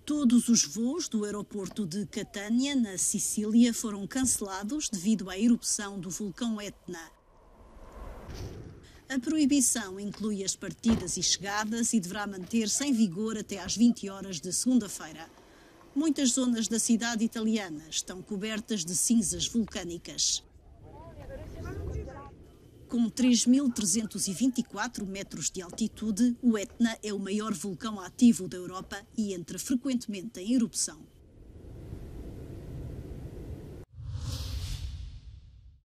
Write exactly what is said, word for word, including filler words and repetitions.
Todos os voos do aeroporto de Catânia, na Sicília, foram cancelados devido à erupção do vulcão Etna. A proibição inclui as partidas e chegadas e deverá manter-se em vigor até às vinte horas de segunda-feira. Muitas zonas da cidade italiana estão cobertas de cinzas vulcânicas. Com três mil trezentos e vinte e quatro metros de altitude, o Etna é o maior vulcão ativo da Europa e entra frequentemente em erupção.